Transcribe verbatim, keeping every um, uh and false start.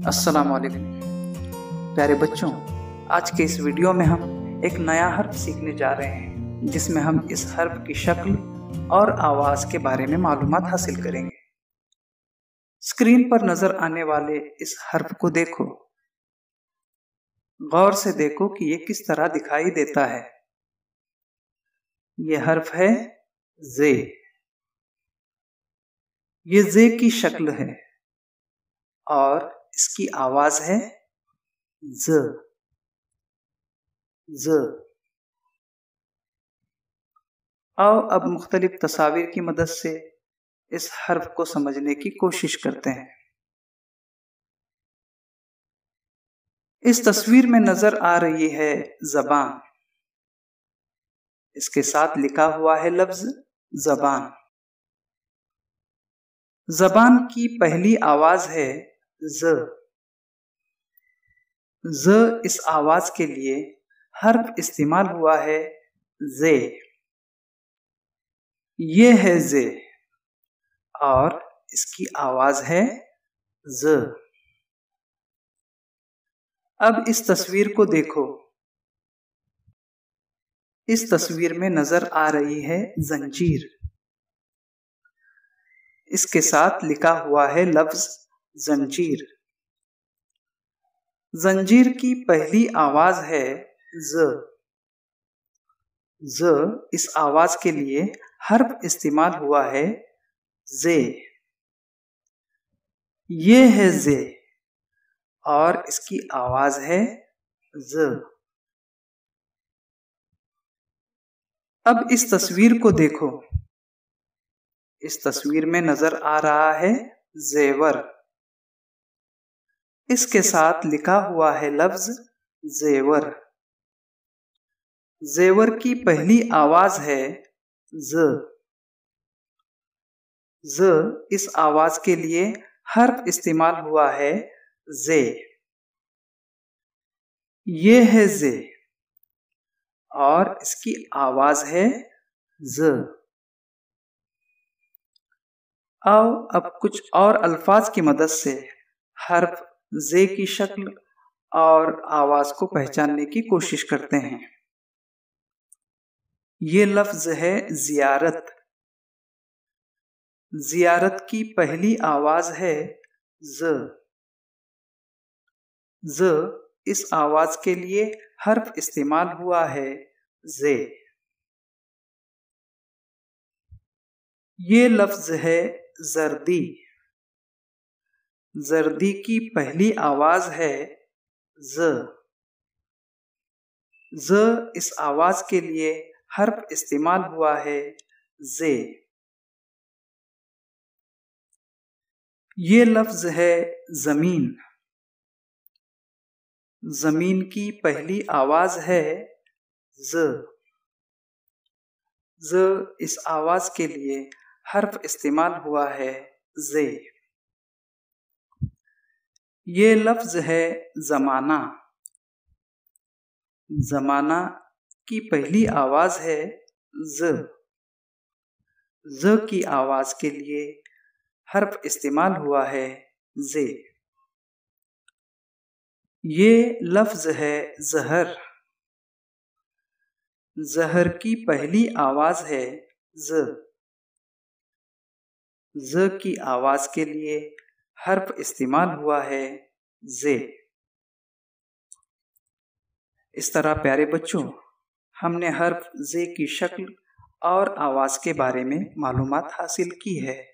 अस्सलाम वालेकुम प्यारे बच्चों, आज के इस वीडियो में हम एक नया हर्फ सीखने जा रहे हैं जिसमें हम इस हर्फ की शक्ल और आवाज़ के बारे में मालूमात हासिल करेंगे। स्क्रीन पर नजर आने वाले इस हर्फ को देखो, गौर से देखो कि ये किस तरह दिखाई देता है। ये हर्फ है जे। ये जे की शक्ल है और इसकी आवाज है ज ज। आओ अब मुख्तलिफ तस्वीर की मदद से इस हर्फ को समझने की कोशिश करते हैं। इस तस्वीर में नजर आ रही है जबान। इसके साथ लिखा हुआ है लफ्ज जबान। जबान की पहली आवाज है ज। ज इस आवाज के लिए हर्फ इस्तेमाल हुआ है जे। ये है जे और इसकी आवाज है ज। अब इस तस्वीर को देखो। इस तस्वीर में नजर आ रही है जंजीर। इसके साथ लिखा हुआ है लफ्ज जंजीर। जंजीर की पहली आवाज है ज। ज इस आवाज के लिए हर्फ इस्तेमाल हुआ है जे। ये है जे और इसकी आवाज है ज। अब इस तस्वीर को देखो। इस तस्वीर में नजर आ रहा है जेवर। इसके साथ लिखा हुआ है लफ्ज जेवर। जेवर की पहली आवाज है ज। ज इस आवाज के लिए हर्फ इस्तेमाल हुआ है जे। ये है जे और इसकी आवाज है ज। आओ अब कुछ और अल्फाज की मदद से हर्फ जे की शक्ल और आवाज को पहचानने की कोशिश करते हैं। ये लफ्ज है जियारत। जियारत की पहली आवाज है ज। ज इस आवाज के लिए हर्फ इस्तेमाल हुआ है जे। ये लफ्ज है जर्दी। जर्दी की पहली आवाज है ज। ज इस आवाज के लिए हर्फ इस्तेमाल हुआ है जे। ये लफ्ज है जमीन। जमीन की पहली आवाज है ज। ज इस आवाज के लिए हर्फ इस्तेमाल हुआ है जे। ये लफ्ज है जमाना। जमाना की पहली आवाज है ज। ज की आवाज के लिए हर्फ इस्तेमाल हुआ है जे। ये लफ्ज है जहर। जहर की पहली आवाज है ज। ज की आवाज के लिए हर्फ इस्तेमाल हुआ है जे। इस तरह प्यारे बच्चों, हमने हर्फ जे की शक्ल और आवाज के बारे में मालूमात हासिल की है।